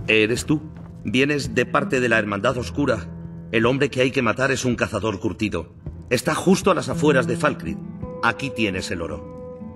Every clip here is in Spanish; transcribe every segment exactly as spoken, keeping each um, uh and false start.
¿Eres tú? Vienes de parte de la Hermandad Oscura. El hombre que hay que matar es un cazador curtido. Está justo a las afueras de Falkreath. Aquí tienes el oro.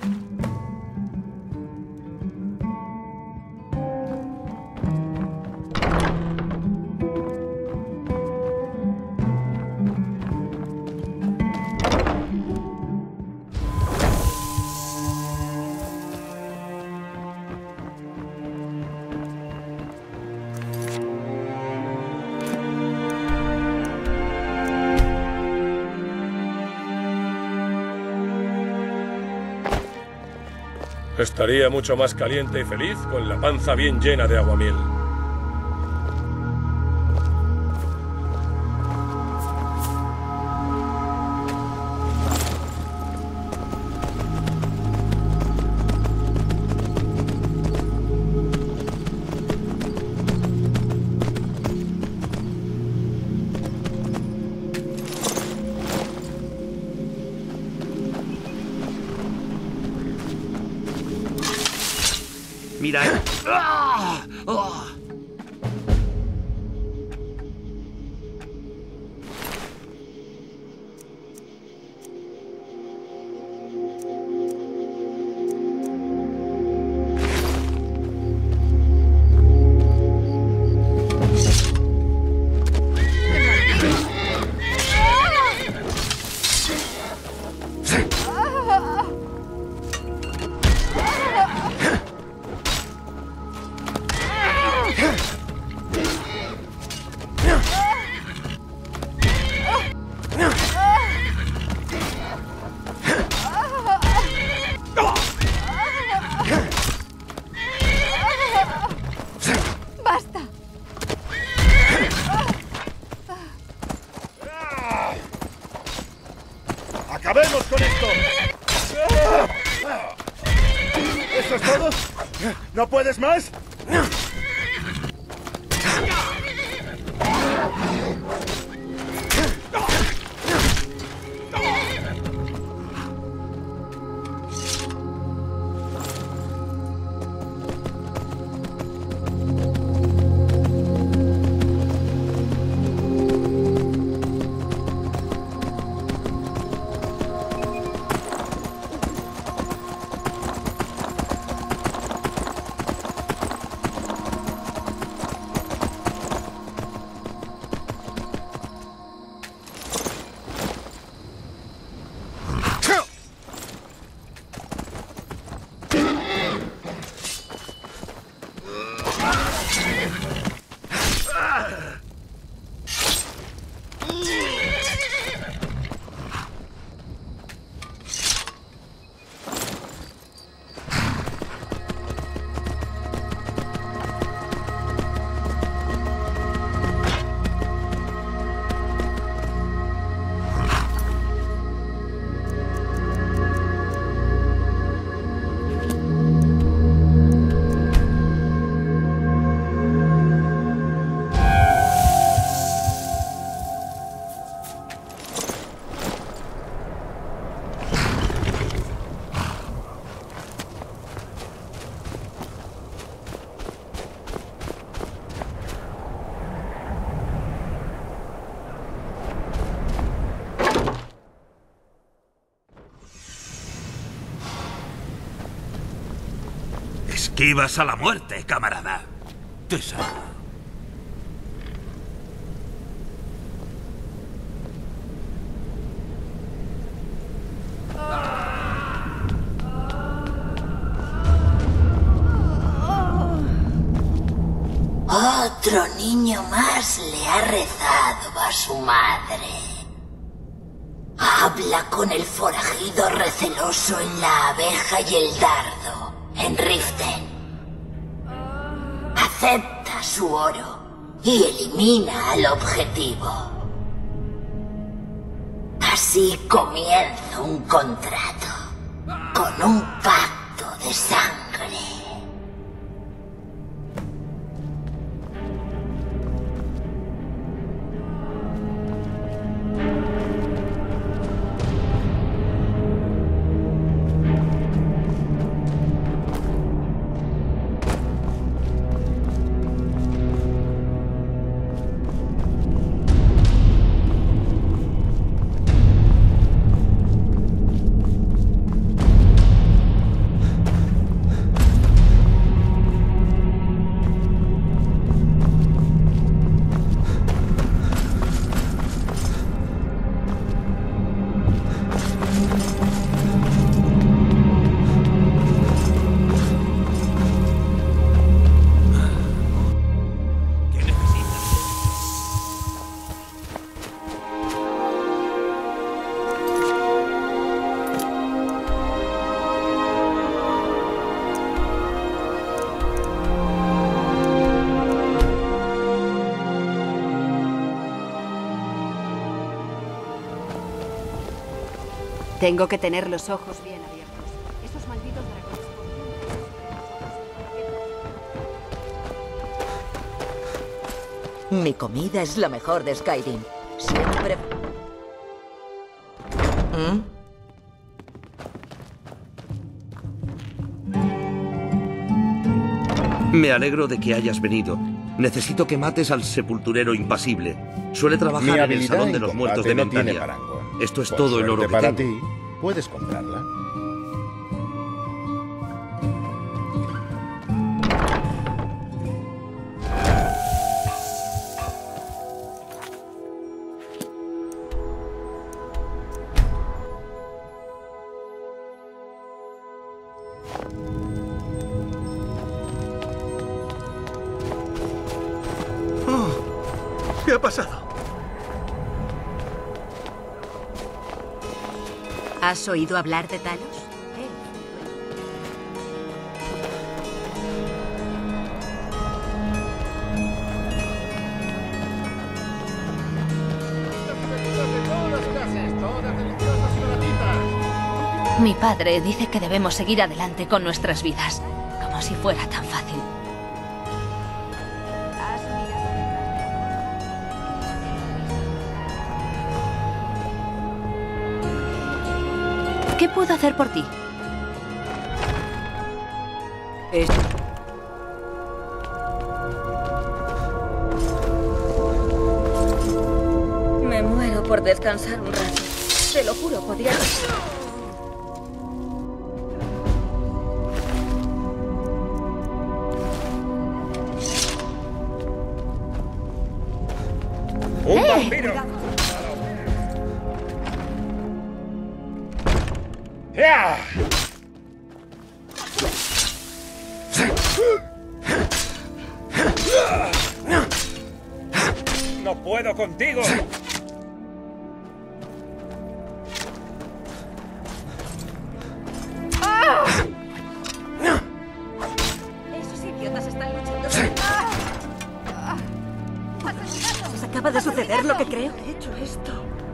Estaría mucho más caliente y feliz con la panza bien llena de aguamiel. Mira, ¿eh? ¡Ah! ¡Oh! ¡Acabemos con esto! ¿Eso es todo? ¿No puedes más? Esquivas a la muerte, camarada. Tesa. Otro niño más le ha rezado a su madre. Habla con el forajido receloso en la abeja y el dardo, en Riften. Acepta su oro y elimina al objetivo. Así comienza un contrato, con un pacto de sangre. Tengo que tener los ojos bien abiertos. Esos malditos dragones. Mi comida es la mejor de Skyrim. Siempre... ¿Mm? Me alegro de que hayas venido. Necesito que mates al sepulturero impasible. Suele trabajar en el Salón de los Muertos de Mentania. Esto es todo el oro que para tengo. ti, puedes comprarla. ¿Qué ha pasado? ¿Has oído hablar de Talos? Mi padre dice que debemos seguir adelante con nuestras vidas, como si fuera tan fácil. ¿Qué puedo hacer por ti? Es... Me muero por descansar un rato. Te lo juro, podría... ¡Un ¡Eh! vampiro! ¡Ya! ¡No puedo contigo! Esos idiotas están luchando. Nos acaba de suceder lo que creo. He hecho esto.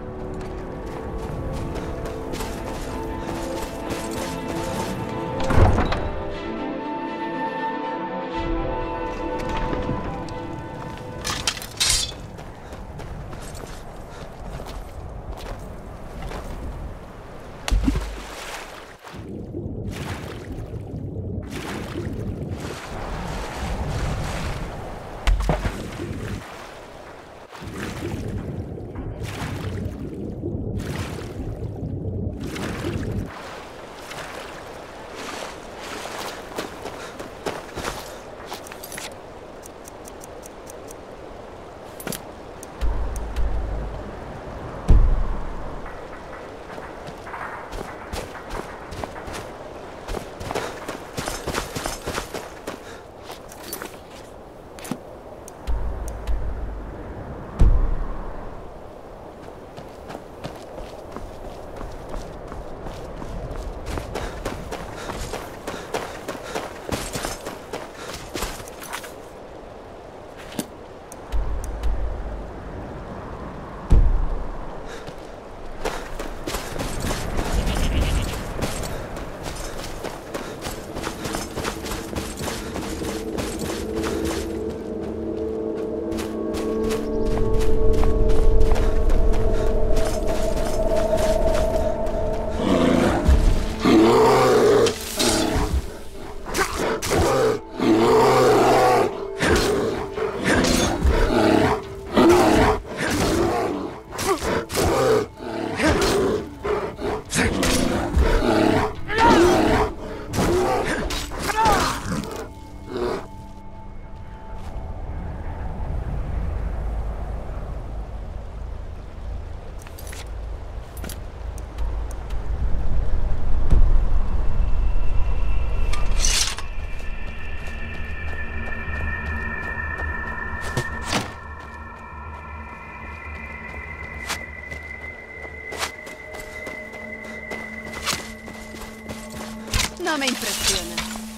No me impresiona.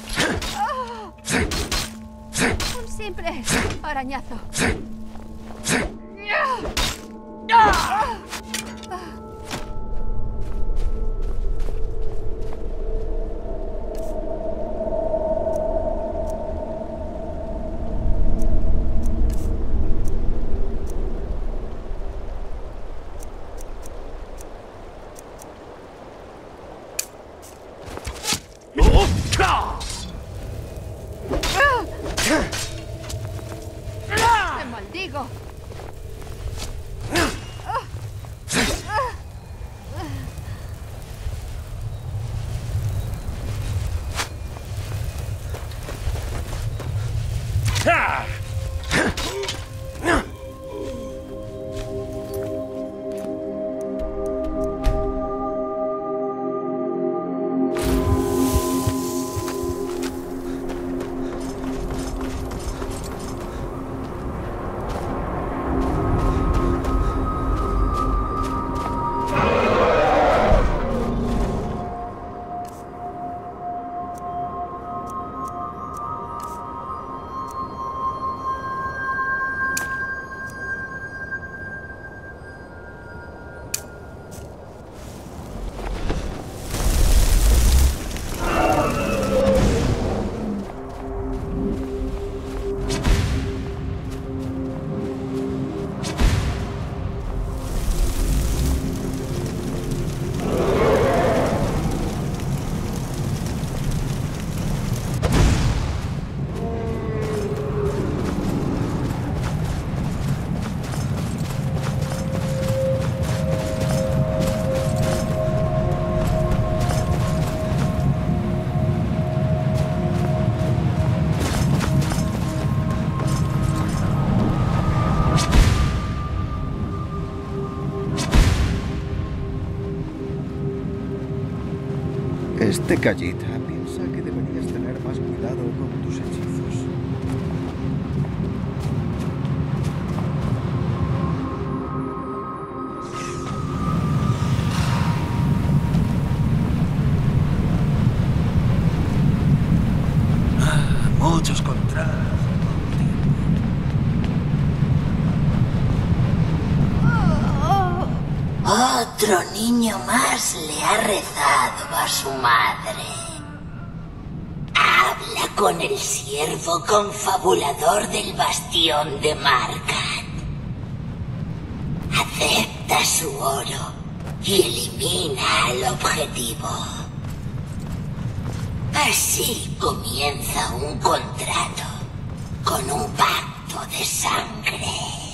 Oh, un simple arañazo. ¡Te maldigo! Este Khajiit piensa que deberías tener más cuidado con tus hechizos. Ah, muchos contras. Otro niño más le ha rezado a su madre. Habla con el siervo confabulador del bastión de Markat. Acepta su oro y elimina al objetivo. Así comienza un contrato con un pacto de sangre.